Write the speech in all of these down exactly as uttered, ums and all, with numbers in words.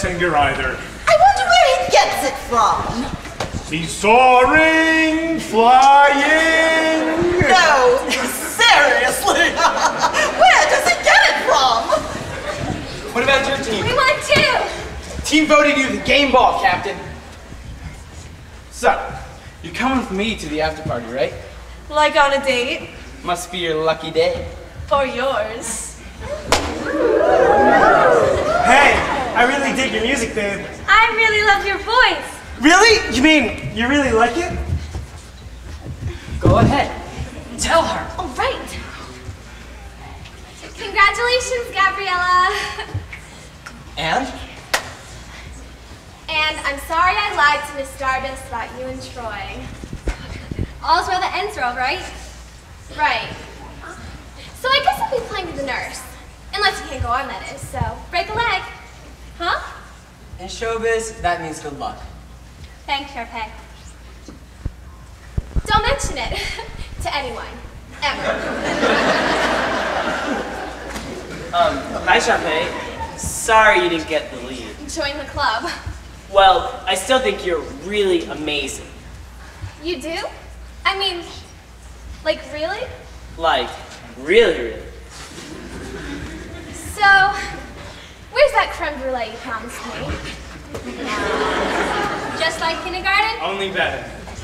singer either. I wonder where he gets it from. He's soaring, flying. No, seriously. Where does he get it from? What about your team? We won too! Team voted you the game ball, Captain. So, you're coming with me to the after party, right? Like on a date? Must be your lucky day. Or yours. Hey, I really dig your music, babe. I really love your voice. Really? You mean you really like it? Go ahead. Tell her. All right. Congratulations, Gabriella. And? And I'm sorry I lied to Miss Darbus about you and Troy. All's well that ends well, right? Right. So I guess I'll be playing to the nurse. Unless you can't go on, that is, so break a leg. Huh? In showbiz, that means good luck. Thanks, Sharpay. Don't mention it to anyone, ever. um, hi Sharpay. Sorry you didn't get the lead. Join the club. Well, I still think you're really amazing. You do? I mean, like really? Like, really, really. So, where's that creme brulee you promised me? Just like kindergarten? Only better.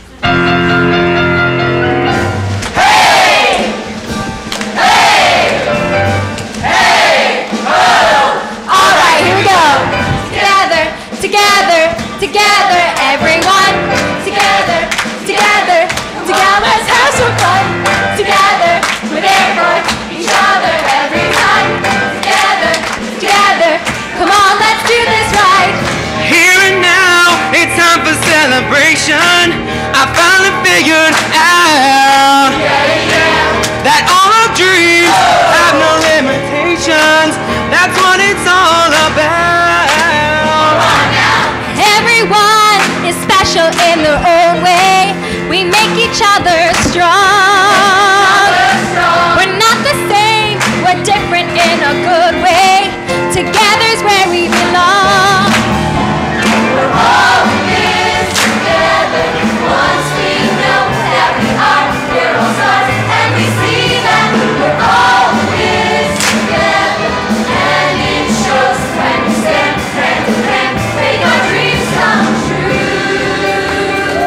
Hey! Hey! Hey! Oh! All right, here we go. Together, together, together, everyone. Together, together, together, let's have some fun. Together, with everyone, each other, every time. Together, together, come on, let's do this right. Here and now, it's time for celebration. I finally figured out that all our dreams have no limitations. That's what it's all about. Everyone is special in their own way. We make each other strong. We're not the same, we're different in a good way. Together's where we belong. We're all in this together. Once we know that we are, we're all stars, and we see that we're all in this together. And it shows when we stand hand in hand, make our dreams come true.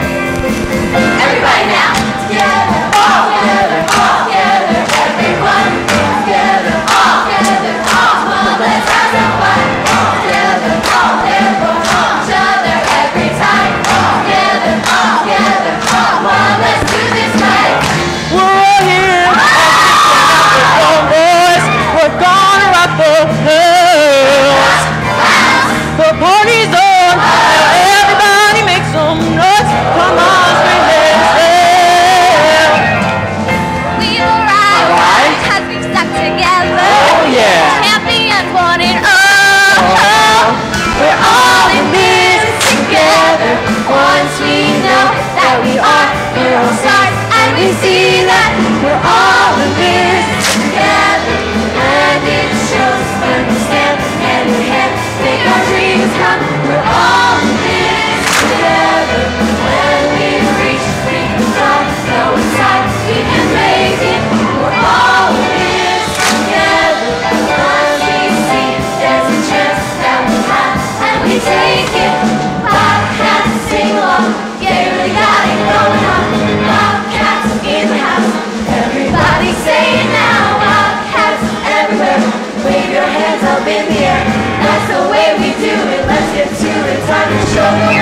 Everybody now, together, all together, all together, everyone, together, all together, all together, let's have some fun. All together, all together, all each other, every time. All together, all together, all one, let's do this right. We're all here. Oh, boys, we're gonna rock the house. The party's on. Everybody make some noise. Come on, scream and shout. We'll ride, cause we've stuck together. Oh, yeah. Champions one and all. We're all in this together. Once we know that we are, we're all stars, and we see that we're all in this together. And it shows when we stand hand in hand, make our dreams come. We're all in this together. When we reach, we can fly. Go inside, we can make it. We're all in this together. Once we see there's a chance that we have, and we take it. Bobcats sing along, yeah, you really got it going on. Bobcats in the house, everybody say it now. Bobcats everywhere, wave your hands up in the air. That's the way we do it. Let's get to it. Time to show the